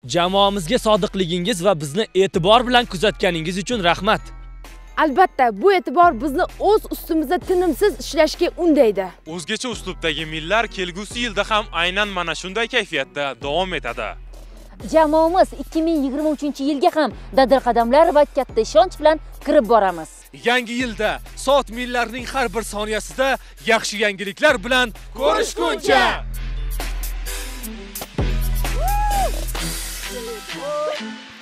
Jamoamizga sodiqligingiz va bizni e'tibor bilan kuzatganingiz uchun rahmat. Albatta, bu e'tibor bizni o'z ustimizda tinimsiz ishlashga undaydi. O'zgacha uslubdagi millar kelgusi yilda ham aynan mana shunday kayfiyatda davom etadi. Jamoamiz 2023-yilga ham dadil qadamlar va katta ishonch bilan kirib boramiz. Yangi yilda soat millarning har bir soniyasida yaxshi yangiliklar bilan ko'rishguncha.